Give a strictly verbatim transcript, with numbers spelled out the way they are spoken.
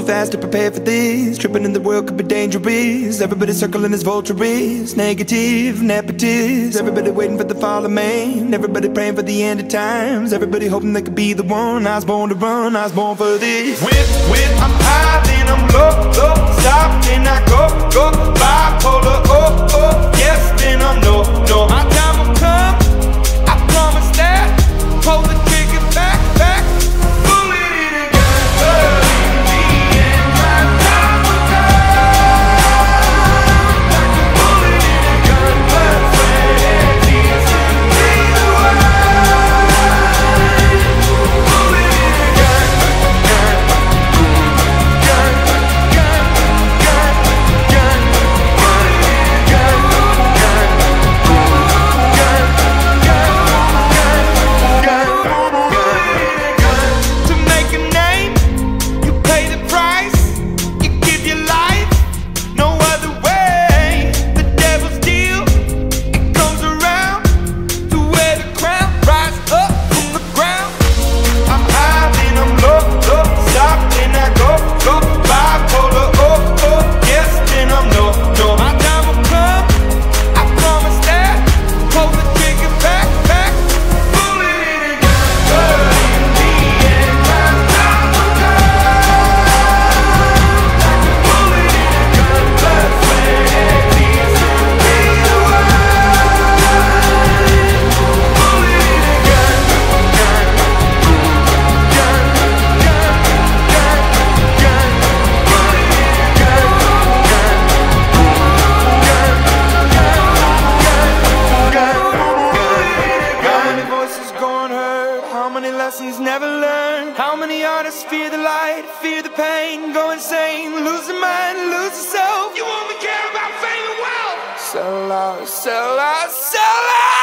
fast to prepare for this. Tripping in the world could be dangerous. Everybody circling as vultures, negative, nepotist. Everybody waiting for the fall of man. Everybody praying for the end of times. Everybody hoping they could be the one. I was born to run, I was born for this. When, when I'm high, then I'm low, low. Stop, then I go, go. Bipolar, oh, oh. Yes, then I'm no, no. My time will come, I promise that. Pull the trigger back, back. Bullet in a gun, burn me, and my time will come. Like a bullet in a gun, blood, sweat, and tears to be the one. Bullet in a gun, gun, gun, gun, gun, gun. Bullet in a gun, gun, gun, gun, gun, gun. To make a name, you pay the price. You give your life, no other way. The devil's deal, it comes around to wear the crown, rise up from the ground. I'm high, then I'm low, low. Stop, then I go, go. Bipolar, oh, oh. Yes, then I'm no, no. My time will come, I promise that. Pull the trigger back, back. Bullet in a gun, burn me, and my time will come. Like a bullet in a gun, blood, sweat, and tears to be the one. Bullet in a gun, gun, gun, gun, gun, gun. Bullet in a gun, gun, gun, gun, gun, gun. How many voices gone heard? How many lessons never learned? How many artists fear the light, fear the pain, go insane, lose their mind, lose their self? You only care about fame and wealth. Sell out, sell out, sell out.